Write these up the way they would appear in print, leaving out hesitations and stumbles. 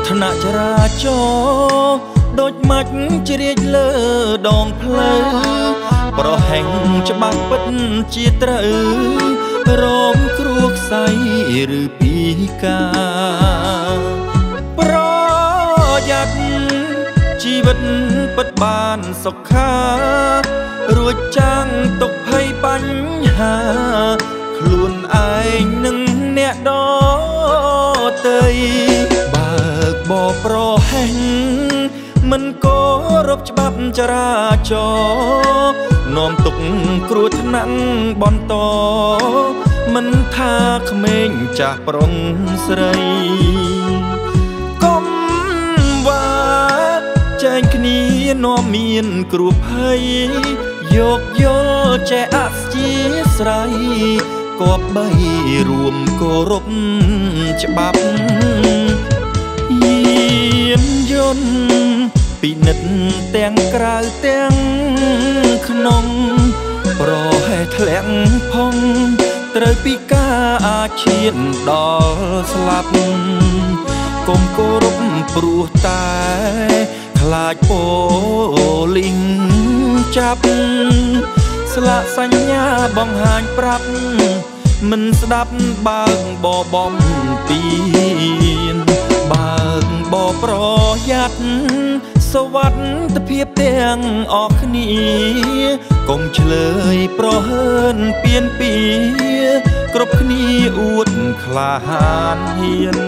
ថ្នាក់ចរាចរណ៍ដូចម៉ាច់ជ្រាចលើដងផ្លូវប្រហែងច្បាស់ពិតជាត្រូវរងគ្រោះខ្សែឬពីការប្រយ័ត្នជីវិតពិតបានសុខារួចចាំងទុកភ័យបញ្ហាខ្លួនឯងនឹងអ្នកដទៃបើកបរប្រហែងមិនគោរពច្បាប់ចរាចរណ៍នាំទុកគ្រោះថ្នាក់បន្តមិនថាក្មេងចាស់ប្រុងស្រីកុំវ៉ាចែងគ្នានាំមានគ្រោះភ័យយកយល់ចេះអធ្យាស្រ័យគប្បីរួមគោរពច្បាប់យានយន្តពិនិត្យទាំងក្រៅទាំងក្នុងប្រហែលធ្លាក់ផងត្រូវពីការអាចឈានដល់ស្លាប់កុំគោរពព្រោះតែខ្លាចប៉ូលីសចាប់ស្លាកសញ្ញាបង្ហាញប្រាប់មិនស្ដាប់បើកបបំពីនបើកបប្រយ័ត្នសុវត្ថិភាពទាំងអស់គ្នាកុំឆ្លើយប្រហើនពៀនពីគ្រប់គ្នាអួតក្លាហានហ៊ាន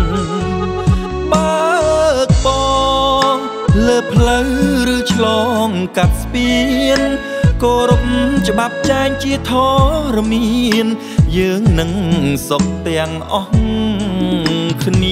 បើកបលើផ្លូវឬឆ្លងកាត់ស្ពានគោរពច្បាប់ចែងជាធរមានយើងនឹងសុខទាំងអស់គ្នា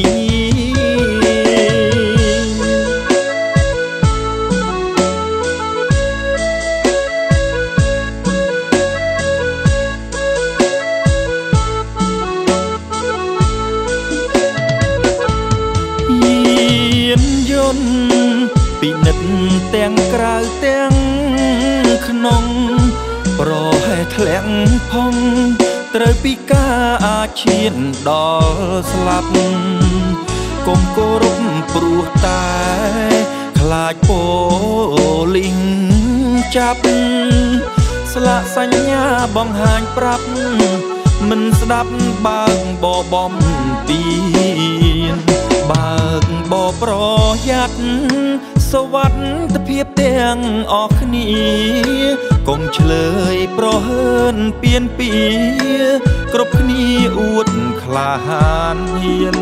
ពិនិត្យទាំងក្រៅទាំងក្នុងប្រហែលធ្លាក់ផងត្រូវពីការអាចឈានដល់ស្លាប់កុំគោរពព្រោះតែខ្លាចប៉ូលីសចាប់ស្លាកសញ្ញាបង្ហាញប្រាប់មិនស្ដាប់បើកបបំពីនបើកបប្រយ័ត្នសុវត្ថិភាពទាំងអស់គ្នាកុំឆ្លើយប្រហើនពៀនពីគ្រប់គ្នាអួតក្លាហានហ៊ាន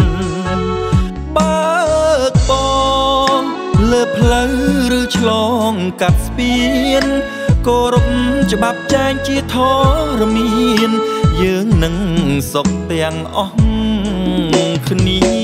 បើកបលើផ្លូវឬឆ្លងកាត់ស្ពានគោរពច្បាប់ចែងជាធរមានយើងនឹងសុខទាំងអស់គ្នា